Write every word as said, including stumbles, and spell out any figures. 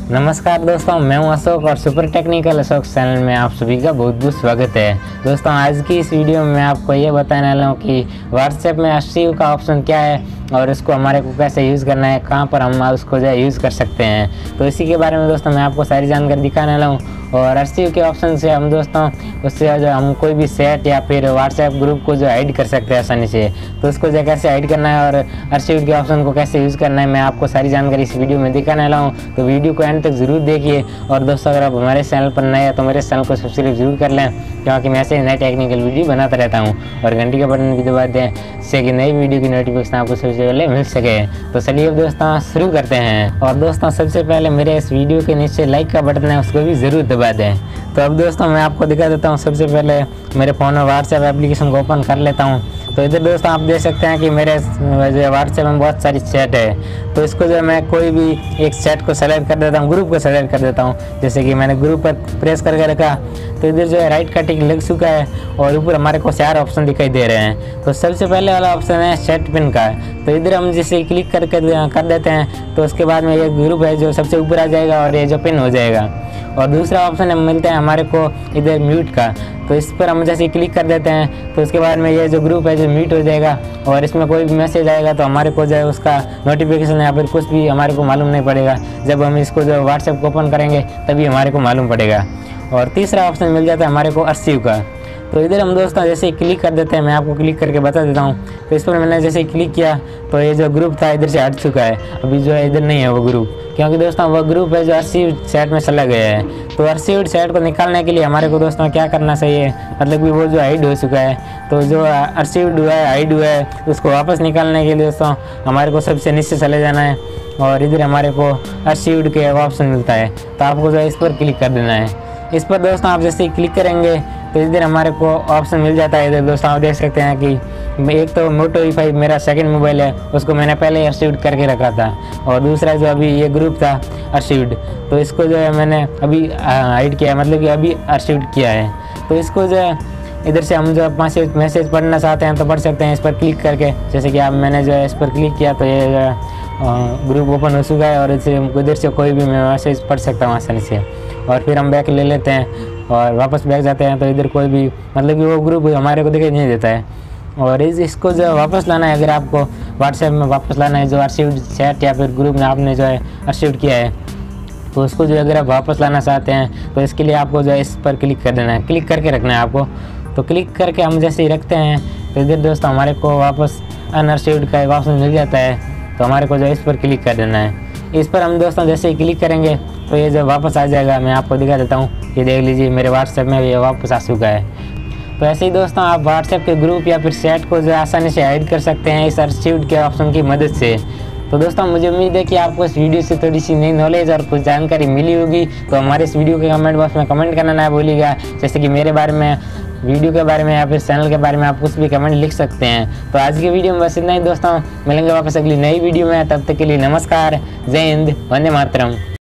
नमस्कार दोस्तों, मैं हूं अशोक और सुपर टेक्निकल अशोक चैनल में आप सभी का बहुत बहुत स्वागत है। दोस्तों आज की इस वीडियो में मैं आपको ये बताने वाला हूं कि व्हाट्सएप में आर्शीव का ऑप्शन क्या है और इसको हमारे को कैसे यूज़ करना है, कहां पर हम उसको जो है यूज़ कर सकते हैं। तो इसी के बारे में दोस्तों मैं आपको सारी जानकारी दिखाने वाला हूँ। और आर्शीव के ऑप्शन से हम दोस्तों उससे जो हम कोई भी सेट या फिर व्हाट्सएप ग्रुप को जो ऐड कर सकते हैं आसानी से। तो उसको जो कैसे ऐड करना है और आर्शीव के ऑप्शन को कैसे यूज़ करना है, मैं आपको सारी जानकारी इस वीडियो में दिखाने वाला हूँ। तो वीडियो को एंड तक जरूर देखिए। और दोस्तों अगर आप हमारे चैनल पर नए हैं तो मेरे चैनल को सब्सक्राइब जरूर कर लें, क्योंकि मैं ऐसे नए टेक्निकल वीडियो बनाता रहता हूँ। और घंटी का बटन भी दबा दें जिससे कि नई वीडियो की नोटिफिकेशन आपको सबसे पहले मिल सके। तो चलिए अब दोस्तों शुरू करते हैं। और दोस्तों सबसे पहले मेरे इस वीडियो के नीचे लाइक का बटन है, उसको भी ज़रूर दबा दें। तो अब दोस्तों मैं आपको दिखा देता हूँ। सबसे पहले मेरे फ़ोन में व्हाट्सएप एप्लीकेशन को ओपन कर लेता हूँ। तो इधर दोस्तों आप देख सकते हैं कि मेरे जो व्हाट्सएप में बहुत सारी चैट है। तो इसको जो मैं कोई भी एक चैट को सेलेक्ट कर देता हूँ, ग्रुप को सेलेक्ट कर देता हूँ। जैसे कि मैंने ग्रुप पर प्रेस करके रखा तो इधर जो है राइट का टिक लग चुका है और ऊपर हमारे को चार ऑप्शन दिखाई दे रहे हैं। तो सबसे पहले वाला ऑप्शन है चैट पिन का। तो इधर हम जैसे क्लिक करके कर देते हैं तो उसके बाद में ये ग्रुप है जो सबसे ऊपर आ जाएगा और ये जो पिन हो जाएगा। और दूसरा ऑप्शन मिलता है हमारे को इधर म्यूट का। तो इस पर हम जैसे क्लिक कर देते हैं तो उसके बाद में ये जो ग्रुप है जो म्यूट हो जाएगा और इसमें कोई भी मैसेज आएगा तो हमारे को जो है उसका नोटिफिकेशन या फिर कुछ भी हमारे को मालूम नहीं पड़ेगा। जब हम इसको जो व्हाट्सएप को ओपन करेंगे तभी हमारे को मालूम पड़ेगा। और तीसरा ऑप्शन मिल जाता है हमारे को आर्शीव का। तो इधर हम दोस्तों जैसे क्लिक कर देते हैं, मैं आपको क्लिक करके बता देता हूँ। तो इस पर मैंने जैसे क्लिक किया तो ये जो ग्रुप था इधर से हट चुका है। अभी जो है इधर नहीं है वो ग्रुप, क्योंकि दोस्तों वो ग्रुप है जो आर्शीव चैट में चला गया है। तो आर्शीव चैट को निकालने के लिए हमारे को दोस्तों क्या करना चाहिए, मतलब कि वो जो हाइड हो चुका है। तो जो आर्शीव्ड हुआ है, हाइड हुआ है, उसको वापस निकालने के लिए दोस्तों हमारे को सबसे नीचे चले जाना है और इधर हमारे को आर्शीव्ड के ऑप्शन मिलता है। तो आपको जो है इस पर क्लिक कर देना है। इस पर दोस्तों आप जैसे क्लिक करेंगे तो इधर हमारे को ऑप्शन मिल जाता है। इधर दोस्तों आप देख सकते हैं कि एक तो मोटो ई फाइव मेरा सेकंड मोबाइल है, उसको मैंने पहले आर्शीव्ड करके रखा था। और दूसरा जो अभी ये ग्रुप था आर्शीव्ड, तो इसको जो है मैंने अभी हाइड किया है, मतलब कि अभी आर्शीव्ड किया है। तो इसको जो है इधर से हम जो मैसेज मैसेज पढ़ना चाहते हैं तो पढ़ सकते हैं इस पर क्लिक करके। जैसे कि आप मैंने जो है इस पर क्लिक किया तो ये जो है ग्रुप ओपन हो चुका है और इसे इधर से कोई भी मैं मैसेज पढ़ सकता हूँ आसानी से। और फिर हम बैक ले लेते हैं और वापस बैक जाते हैं तो इधर कोई भी, मतलब कि वो ग्रुप हमारे को दिखाई नहीं देता है। और इस इसको जो वापस लाना है, अगर आपको व्हाट्सएप में वापस लाना है जो आर्शीव्ड चैट या फिर ग्रुप में आपने जो है आर्शीव्ड किया है, तो उसको जो अगर आप वापस लाना चाहते हैं तो इसके लिए आपको जो है इस पर क्लिक कर देना है, क्लिक करके रखना है आपको। तो क्लिक करके हम जैसे ही रखते हैं तो इधर दोस्तों हमारे को वापस अनआर्शीव्ड का एक ऑप्शन मिल जाता है। तो हमारे को जो इस पर क्लिक कर देना है। इस पर हम दोस्तों जैसे ही क्लिक करेंगे तो ये जो वापस आ जाएगा, मैं आपको दिखा देता हूँ। ये देख लीजिए मेरे व्हाट्सएप में ये वापस आ चुका है। तो ऐसे ही दोस्तों आप व्हाट्सएप के ग्रुप या फिर चैट को जो आसानी से ऐड कर सकते हैं इस आर्शीव्ड के ऑप्शन की मदद से। तो दोस्तों मुझे उम्मीद है कि आपको इस वीडियो से थोड़ी सी नई नॉलेज और कुछ जानकारी मिली होगी। तो हमारे इस वीडियो के कमेंट बॉक्स में कमेंट करना ना भूलिएगा, जैसे कि मेरे बारे में, वीडियो के बारे में या फिर चैनल के बारे में आप कुछ भी कमेंट लिख सकते हैं। तो आज की वीडियो में बस इतना ही दोस्तों, मिलेंगे वापस अगली नई वीडियो में। तब तक के लिए नमस्कार, जय हिंद, वंदे मातरम।